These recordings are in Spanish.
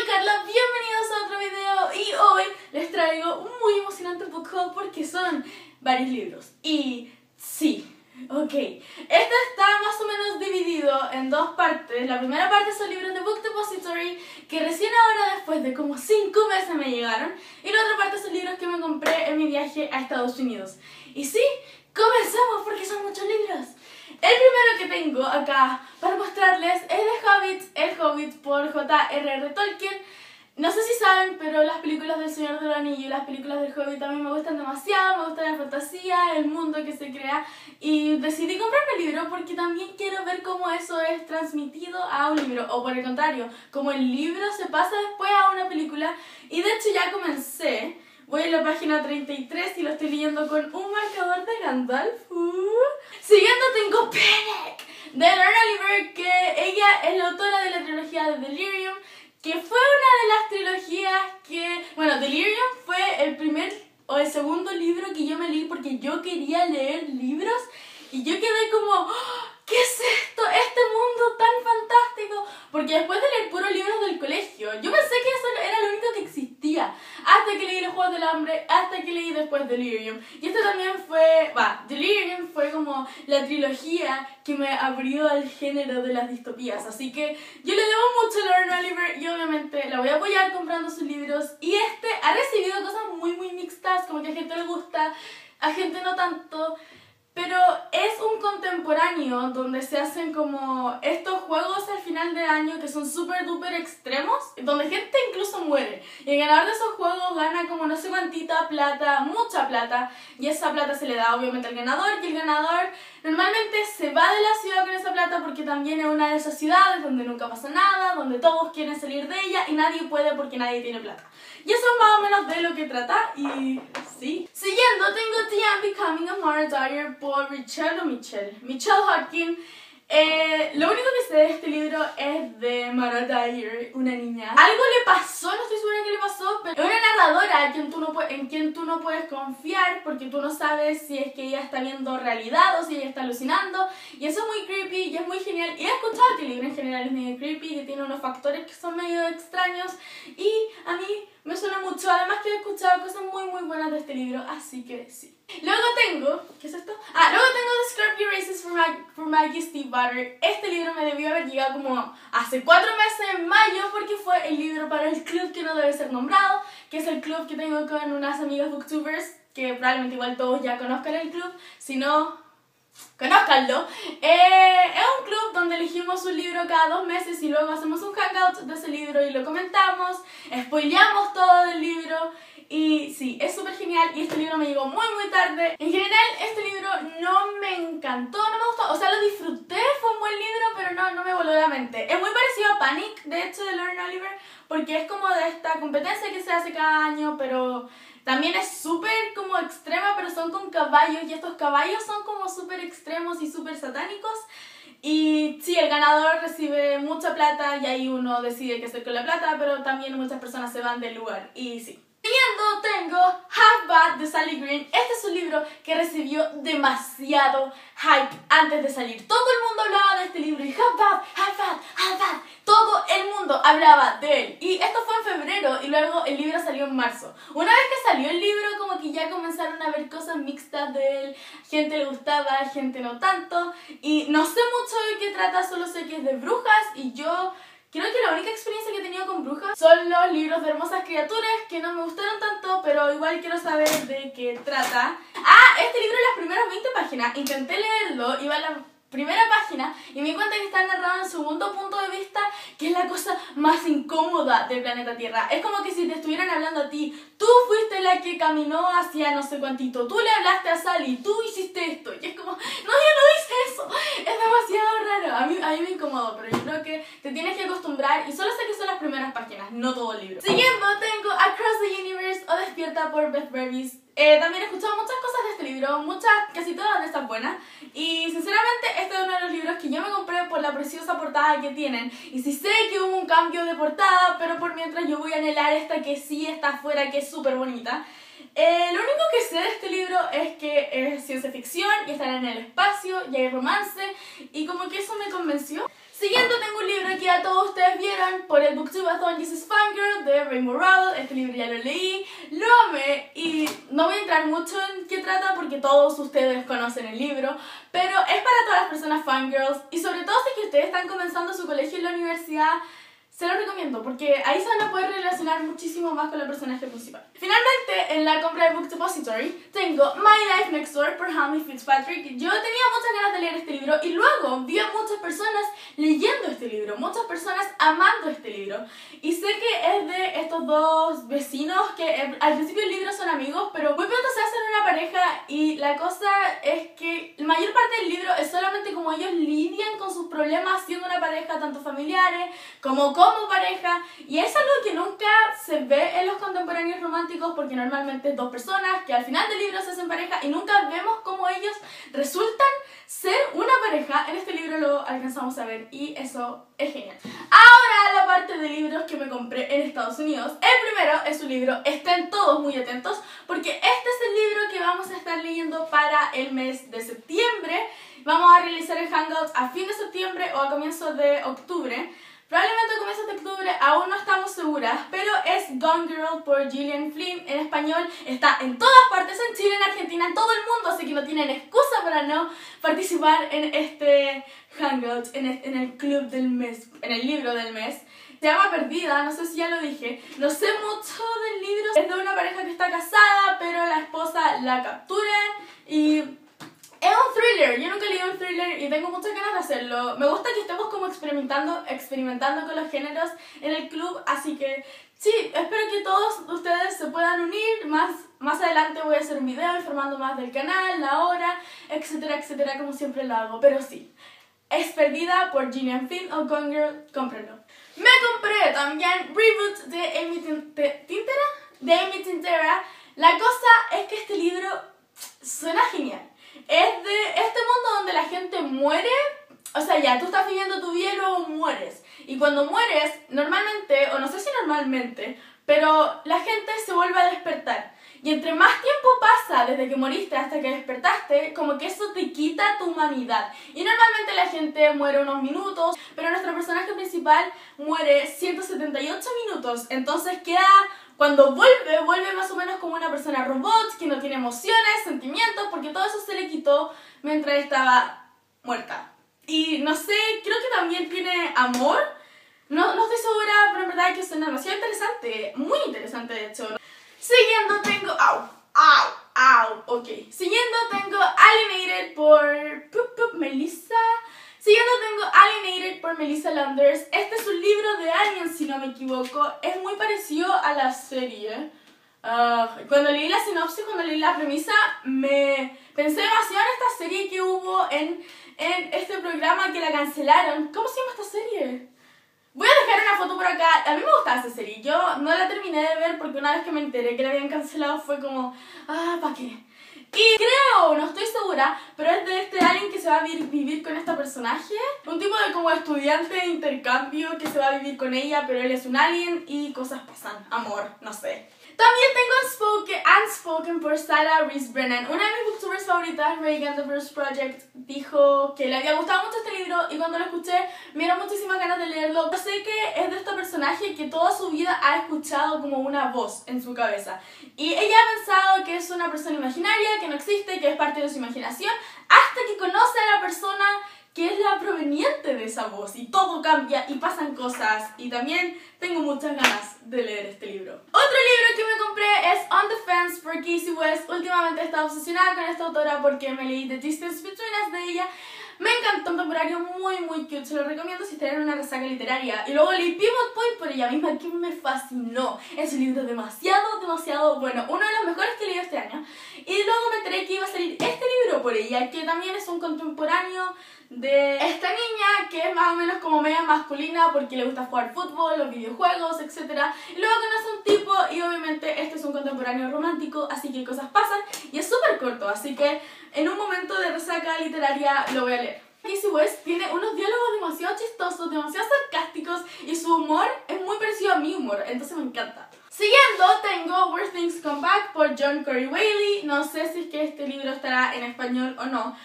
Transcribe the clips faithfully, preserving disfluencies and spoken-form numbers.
soy Carla, bienvenidos a otro video y hoy les traigo un muy emocionante book haul porque son varios libros. Y sí, ok, este está más o menos dividido en dos partes. La primera parte son libros de Book Depository que recién ahora después de como cinco meses me llegaron. Y la otra parte son libros que me compré en mi viaje a Estados Unidos. Y sí, comencemos porque son muchos libros. El primero que tengo acá para mostrarles es The Hobbit, El Hobbit por J R R Tolkien. No sé si saben, pero las películas del Señor del Anillo y las películas del Hobbit también me gustan demasiado, me gusta la fantasía, el mundo que se crea y decidí comprarme el libro porque también quiero ver cómo eso es transmitido a un libro o por el contrario, cómo el libro se pasa después a una película y de hecho ya comencé. Voy a la página treinta y tres y lo estoy leyendo con un marcador de Gandalf. Uh. Siguiendo tengo Panic de Lorna Oliver, que ella es la autora de la trilogía de Delirium, que fue una de las trilogías que... Bueno, Delirium fue el primer o el segundo libro que yo me leí porque yo quería leer libros y yo quedé como... ¿Qué es esto? Este mundo tan fantástico. Porque después de leer puros libros del colegio, yo pensé que eso era lo único que existía. Hasta que leí Los Juegos del Hambre, hasta que leí después Delirium. Y esto también fue... Va, Delirium fue como la trilogía que me abrió al género de las distopías. Así que yo le debo mucho a Lorna Oliver y obviamente la voy a apoyar comprando sus libros. Y este ha recibido cosas muy muy mixtas, como que a gente le gusta, a gente no tanto. Pero es un contemporáneo donde se hacen como estos juegos al final de año que son súper duper extremos, donde gente incluso muere. Y el ganador de esos juegos gana como no sé cuantita plata, mucha plata, y esa plata se le da obviamente al ganador, y el ganador normalmente se va de la ciudad con esa plata porque también es una de esas ciudades donde nunca pasa nada, donde todos quieren salir de ella y nadie puede porque nadie tiene plata. Y eso es más o menos de lo que trata y sí. Siguiendo tengo The Am Becoming a Mara Dyer por Michelle o Michelle. Michelle Hodgkin. Eh, lo único que sé de este libro es de Mara Dyer, una niña. Algo le pasó, no estoy segura qué le pasó, pero es una narradora en quien, tú no en quien tú no puedes confiar porque tú no sabes si es que ella está viendo realidad o si ella está alucinando. Y eso es muy creepy y es muy genial. Y he escuchado que el libro en general es medio creepy, que tiene unos factores que son medio extraños y a mí me suena mucho. Además que he escuchado cosas muy muy buenas de este libro, así que sí. Luego tengo... ¿Qué es esto? Ah, luego tengo The Scrap Erasers for, Mag for Maggie Steve Butter. Este libro me debió haber llegado como hace cuatro meses, en mayo, porque fue el libro para el club que no debe ser nombrado, que es el club que tengo con unas amigas booktubers, que probablemente igual todos ya conozcan el club, si no... conózcanlo. Eh, es un club donde elegimos un libro cada dos meses y luego hacemos un hangout de ese libro y lo comentamos, spoileamos todo del libro y sí, es súper genial y este libro me llegó muy muy tarde. En general este libro no me encantó, no me gustó, o sea lo disfruté, fue un buen libro pero no, no me voló la mente. Es muy parecido a Panic, de hecho, de Lorna Oliver, porque es como de esta competencia que se hace cada año, pero... también es súper como extrema, pero son con caballos y estos caballos son como súper extremos y súper satánicos. Y sí, el ganador recibe mucha plata y ahí uno decide qué hacer con la plata, pero también muchas personas se van del lugar y sí. Siguiendo tengo Half-Bad de Sally Green. Este es un libro que recibió demasiado hype antes de salir. Todo el mundo hablaba de este libro y Half-Bad, Half-Bad, Half-Bad. Todo el mundo hablaba de él. Y esto fue en febrero y luego el libro salió en marzo. Una vez que salió el libro como que ya comenzaron a ver cosas mixtas de él. Gente le gustaba, gente no tanto. Y no sé mucho de qué trata, solo sé que es de brujas y yo... creo que la única experiencia que he tenido con brujas son los libros de Hermosas Criaturas, que no me gustaron tanto, pero igual quiero saber de qué trata. Ah, este libro en las primeras veinte páginas, intenté leerlo, iba a la primera página y me di cuenta que está narrado en segundo punto de vista, que es la cosa más incómoda del planeta Tierra. Es como que si te estuvieran hablando a ti, tú fuiste la que caminó hacia no sé cuantito, tú le hablaste a Sally, tú hiciste esto, y es como, no, yo no hice eso, es demasiado raro. A mí, a mí me incomodó, pero yo creo que te tienes que acostumbrar y solo sé que son las primeras páginas, no todo el libro. Siguiendo tengo Across the Universe o Despierta por Beth Revis. Eh, también he escuchado muchas cosas de este libro, muchas, casi todas están buenas. Y sinceramente este es uno de los libros que yo me compré por la preciosa portada que tienen. Y sí sé que hubo un cambio de portada, pero por mientras yo voy a anhelar esta que sí está afuera, que es súper bonita. Eh, lo único que sé de este libro es que es ciencia ficción y estar en el espacio y hay romance y como que eso me convenció. Siguiendo tengo un libro que ya todos ustedes vieron por el Booktubeathon Jesus Fangirl de Rainbow Rowell. Este libro ya lo leí, lo amé y no voy a entrar mucho en qué trata porque todos ustedes conocen el libro, pero es para todas las personas fangirls y sobre todo si que ustedes están comenzando su colegio en la universidad. Se lo recomiendo porque ahí se van a poder relacionar muchísimo más con el personaje principal. Finalmente, en la compra de Book Depository, tengo My Life Next Door por Hamley Fitzpatrick. Yo tenía muchas ganas de leer este libro y luego vi a muchas personas leyendo este libro, muchas personas amando este libro. Y sé que es de estos dos vecinos que al principio del libro son amigos, pero muy pronto se hacen una pareja y la cosa es que la mayor parte del libro es solamente como ellos lidian con sus problemas siendo una pareja, tanto familiares como como pareja, y es algo que nunca se ve en los contemporáneos románticos porque normalmente es dos personas que al final del libro se hacen pareja y nunca vemos cómo ellos resultan ser una pareja. En este libro lo alcanzamos a ver y eso es genial. Ahora la parte de libros que me compré en Estados Unidos. El primero es un libro, estén todos muy atentos porque este es el libro que vamos a estar leyendo para el mes de septiembre. Vamos a realizar el Hangout a fin de septiembre o a comienzos de octubre. Probablemente a comienzos de octubre, aún no estamos seguras, pero es Gone Girl por Gillian Flynn. En español está en todas partes, en Chile, en Argentina, en todo el mundo, así que no tienen excusa para no participar en este Hangout, en el, en el club del mes, en el libro del mes. Se llama Perdida, no sé si ya lo dije, no sé mucho del libro. Es de una pareja que está casada, pero la esposa la capturan y... es un thriller, yo nunca he leído un thriller y tengo muchas ganas de hacerlo. Me gusta que estemos como experimentando, experimentando con los géneros en el club, así que sí, espero que todos ustedes se puedan unir. Más, más adelante voy a hacer un video informando más del canal, la hora, etcétera, etcétera, como siempre lo hago. Pero sí, es Perdida por Gillian Flynn o Gone Girl, cómprenlo. Me compré también Reboot de Amy Tintera, de Amy Tintera. La cosa es que este libro suena genial. Es de este mundo donde la gente muere, o sea, ya, tú estás viviendo tu vida y luego mueres. Y cuando mueres, normalmente, o no sé si normalmente, pero la gente se vuelve a despertar. Y entre más tiempo pasa desde que moriste hasta que despertaste, como que eso te quita tu humanidad. Y normalmente la gente muere unos minutos, pero nuestro personaje principal muere ciento setenta y ocho minutos. Entonces queda... cuando vuelve, vuelve más o menos como una persona robot, que no tiene emociones, sentimientos, porque todo eso se le quitó mientras estaba muerta. Y no sé, creo que también tiene amor. No, no estoy segura, pero en verdad que suena demasiado interesante. Muy interesante, de hecho. Siguiendo tengo... ¡Au! ¡Au! ¡Au! Ok. Siguiendo tengo Alienated por... Pup, pup, Melissa... Siguiendo tengo Alienated por Melissa Landers. Este es un libro de Alien, si no me equivoco. Es muy parecido a la serie. Uh, cuando leí la sinopsis, cuando leí la premisa, me pensé demasiado en esta serie que hubo en, en este programa que la cancelaron. ¿Cómo se llama esta serie? Voy a dejar una foto por acá. A mí me gustaba esta serie. Yo no la terminé de ver porque una vez que me enteré que la habían cancelado fue como... ah, ¿para qué? Y creo, no estoy segura, pero es de este alien que se va a vivir con esta personaje. Un tipo de como estudiante de intercambio que se va a vivir con ella, pero él es un alien y cosas pasan. Amor, no sé. También tengo Unspoken, Unspoken por Sarah Reese Brennan. Una de mis booktubers favoritas, Reagan The Verse Project, dijo que le había gustado mucho este libro y cuando lo escuché me dieron muchísimas ganas de leerlo. Yo sé que es de este personaje que toda su vida ha escuchado como una voz en su cabeza. Y ella ha pensado que es una persona imaginaria, que no existe, que es parte de su imaginación, hasta que conoce a la persona que es la proveniente de esa voz y todo cambia y pasan cosas y también tengo muchas ganas de leer este libro. Otro libro que me compré es On the Fence por Casey West. Últimamente he estado obsesionada con esta autora porque me leí The Distance Between Us de ella. Me encantó, un temporario muy muy cute, se lo recomiendo si están en una resaca literaria. Y luego leí Pivot Point por ella misma, que me fascinó. Es un libro demasiado, demasiado bueno, uno de los mejores que he leído este año. Y luego me enteré que iba a salir este libro por ella, que también es un contemporáneo de esta niña que es más o menos como media masculina porque le gusta jugar fútbol, los videojuegos, etcétera. Y luego conoce a un tipo y obviamente este es un contemporáneo romántico, así que cosas pasan y es súper corto, así que en un momento de resaca literaria lo voy a leer. Casey West tiene unos diálogos demasiado chistosos, demasiado sarcásticos y su humor es muy parecido a mi humor, entonces me encanta. Siguiendo tengo Where Things Come Back por John Corey Whaley. No sé si es que este libro estará en español o no,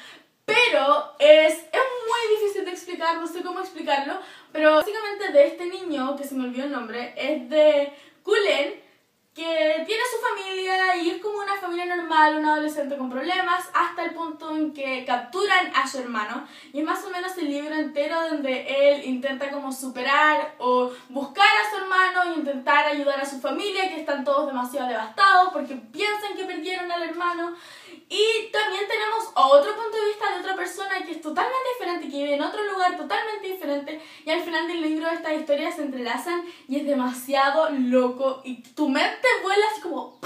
pero es, es muy difícil de explicar, no sé cómo explicarlo, pero básicamente de este niño, que se me olvidó el nombre, es de Cullen, que tiene su familia y es como una familia normal, un adolescente con problemas, hasta el punto en que capturan a su hermano. Y es más o menos el libro entero donde él intenta como superar o buscar a su hermano y intentar ayudar a su familia, que están todos demasiado devastados porque piensan que perdieron al hermano. Y también tenemos otro punto de vista de otra persona que es totalmente diferente, que vive en otro lugar totalmente diferente, y al final del libro estas historias se entrelazan y es demasiado loco y tu mente vuela así como...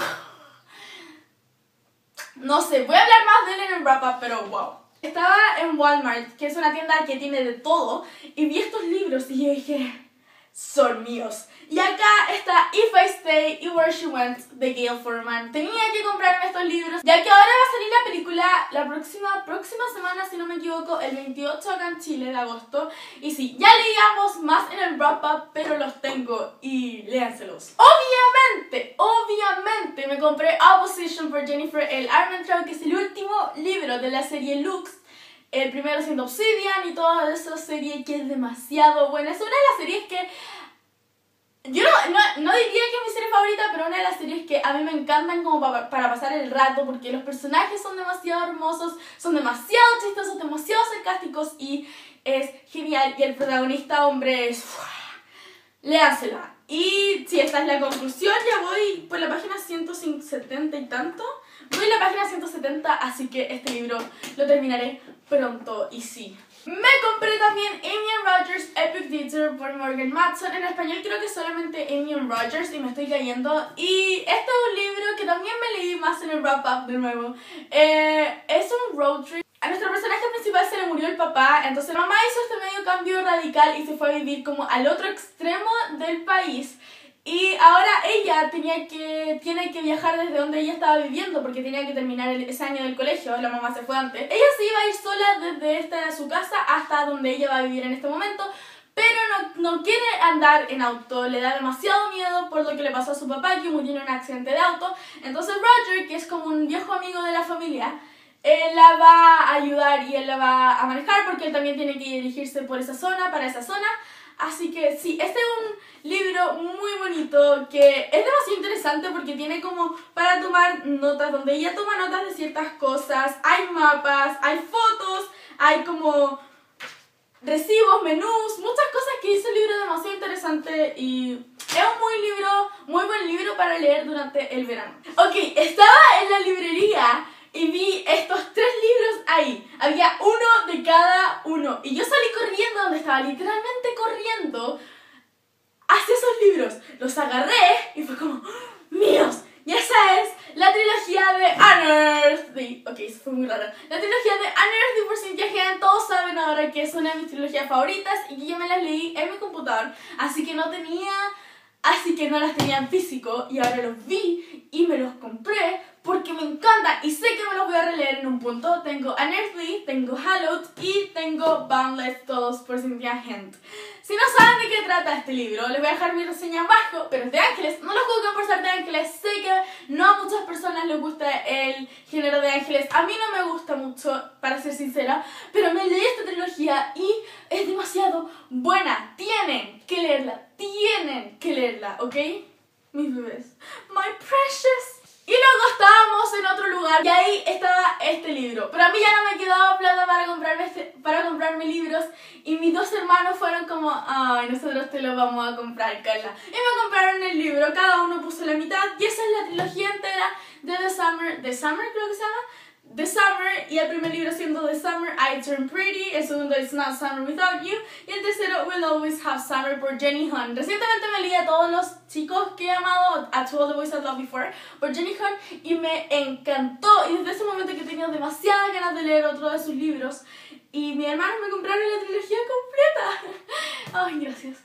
No sé, voy a hablar más de él en el wrap-up, pero wow. Estaba en Walmart, que es una tienda que tiene de todo, y vi estos libros y yo dije... son míos. Y acá está If I Stay y Where She Went de Gail Forman. Tenía que comprarme estos libros, ya que ahora va a salir la película la próxima, próxima semana, si no me equivoco, el veintiocho acá en Chile de agosto. Y sí, ya leíamos más en el wrap-up, pero los tengo y léanselos. Obviamente, obviamente me compré Opposition por Jennifer L. Armentrout, que es el último libro de la serie Lux. El primero siendo Obsidian y toda esa serie que es demasiado buena. Es una de las series que... yo no, no, no diría que es mi serie favorita, pero una de las series que a mí me encantan como para, para pasar el rato, porque los personajes son demasiado hermosos, son demasiado chistosos, demasiado sarcásticos y es genial. Y el protagonista hombre es... léansela. Y si esta es la conclusión, ya voy por la página ciento setenta y tanto. Voy a la página ciento setenta, así que este libro lo terminaré pronto. Y sí, me compré también Amy and Rogers Epic Detour por Morgan Matson. En español creo que solamente Amy and Rogers y me estoy cayendo. Y este es un libro que también me leí más en el wrap-up de nuevo. Eh, es un road trip. A nuestro personaje principal se le murió el papá, entonces la mamá hizo este medio cambio radical y se fue a vivir como al otro extremo del país. Y ahora ella tenía que, tiene que viajar desde donde ella estaba viviendo porque tenía que terminar el, ese año del colegio, la mamá se fue antes. Ella se iba a ir sola desde esta, su casa hasta donde ella va a vivir en este momento, pero no, no quiere andar en auto, le da demasiado miedo por lo que le pasó a su papá, que murió en un accidente de auto. Entonces Roger, que es como un viejo amigo de la familia, él la va a ayudar y él la va a manejar porque él también tiene que dirigirse por esa zona, para esa zona. Así que sí, este es un libro muy bonito que es demasiado interesante porque tiene como para tomar notas, donde ella toma notas de ciertas cosas, hay mapas, hay fotos, hay como recibos, menús, muchas cosas que hizo el libro demasiado interesante y es un muy libro, muy buen libro para leer durante el verano. Ok, estaba en la librería y vi estos tres libros ahí. Había uno de cada uno. Y yo salí corriendo donde estaba, literalmente corriendo hacia esos libros. Los agarré y fue como, ¡míos! Y esa es la trilogía de Unearthly. Ok, eso fue muy raro. La trilogía de Unearthly por Cynthia Hand. Todos saben ahora que es una de mis trilogías favoritas y que yo me las leí en mi computador. Así que no tenía... Así que no las tenía en físico y ahora los vi y me los compré porque me encantan y sé que me los voy a releer en un punto. Tengo Unearthly, tengo Hallowed y tengo Boundless, todos por Cynthia Hand. Si no saben de qué trata este libro, les voy a dejar mi reseña abajo, pero es de ángeles. No lo juzguen por ser de ángeles, sé que no a muchas personas les gusta el género de ángeles. A mí no me gusta mucho, para ser sincera, pero me leí esta trilogía y es demasiado buena. Tienen que leerla, tienen que leerla, ¿ok? Mis bebés. My precious. Y luego estábamos en otro lugar y ahí estaba este libro. Pero a mí ya no me quedaba plata para comprarme, este, para comprarme libros. Y mis dos hermanos fueron como, ay, nosotros te lo vamos a comprar, Carla. Y me compraron el libro, cada uno puso la mitad. Y esa es la trilogía entera de The Summer, The Summer creo que se llama. The Summer, y el primer libro siendo The Summer I Turn Pretty, el segundo It's Not Summer Without You, y el tercero We'll Always Have Summer por Jenny Han. Recientemente me leí a todos los chicos que he amado, a To All the Boys I Loved Before, por Jenny Han, y me encantó, y desde ese momento que he tenido demasiadas ganas de leer otro de sus libros, y mis hermanos me compraron la trilogía completa. Ay, gracias.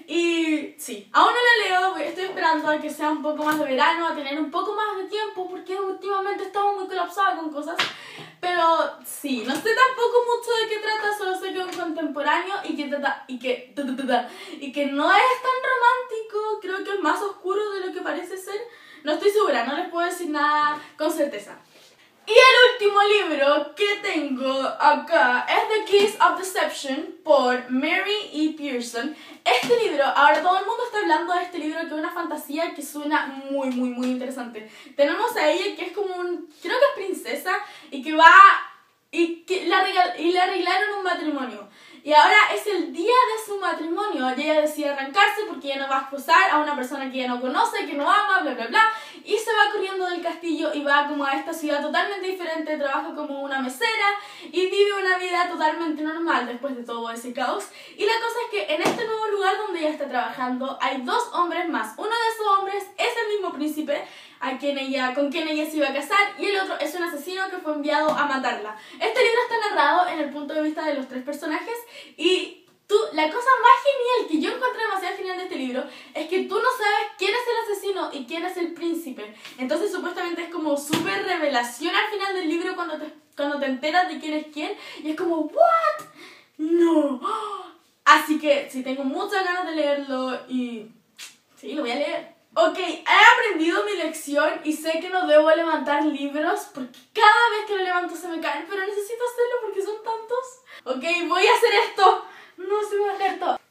Y sí, aún no la leo, estoy esperando a que sea un poco más de verano, a tener un poco más de tiempo, porque últimamente estamos muy colapsados con cosas. Pero sí, no sé tampoco mucho de qué trata, solo sé que es un contemporáneo y que, trata, y, que, y que no es tan romántico, creo que es más oscuro de lo que parece ser. No estoy segura, no les puedo decir nada con certeza. Y el último libro que tengo acá es The Keys of Deception por Mary E. Pearson. Este libro, ahora todo el mundo está hablando de este libro, que es una fantasía que suena muy, muy, muy interesante. Tenemos a ella que es como un, creo que es princesa, y que va, y que la, regal, y le arreglaron un matrimonio. Y ahora es el día de su matrimonio y ella decide arrancarse porque ya no va a esposar a una persona que ella no conoce, que no ama, bla bla bla. Y se va corriendo del castillo y va como a esta ciudad totalmente diferente, trabaja como una mesera y vive una vida totalmente normal después de todo ese caos. Y la cosa es que en este nuevo lugar donde ella está trabajando hay dos hombres más. Uno de esos hombres es el mismo príncipe a quien ella, con quien ella se iba a casar, y el otro es un asesino que fue enviado a matarla. Este libro está narrado en el punto de vista de los tres personajes y tú, la cosa más genial que yo encontré demasiado genial de este libro es que tú no sabes quién es el asesino y quién es el príncipe. Entonces supuestamente es como súper revelación al final del libro cuando te, cuando te enteras de quién es quién y es como ¿what? No. Así que sí, tengo muchas ganas de leerlo y sí, lo voy a leer. Ok, he aprendido mi lección y sé que no debo levantar libros porque cada vez que lo levanto se me caen, pero necesito hacerlo porque son tantos. Ok, voy a hacer esto. No se me va a caer todo.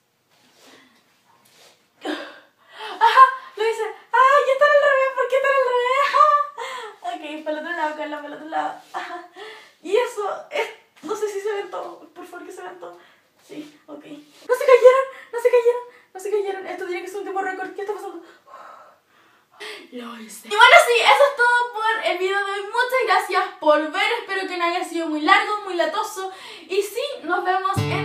Ajá, lo hice. ¡Ay, ya están al revés! ¿Por qué están al revés? Ok, para el otro lado, Carla, para el otro lado. Ajá. Y eso es... No sé si se ven todo. Por favor que se ven todo. Sí, ok. ¡No se cayeron! ¡No se cayeron! ¡No se cayeron! Esto tiene que ser un tiempo récord. ¿Qué está pasando? Lo hice. Y bueno, sí, eso es todo por el video de hoy. Muchas gracias por ver. Espero que no haya sido muy largo, muy latoso. Y sí, nos vemos en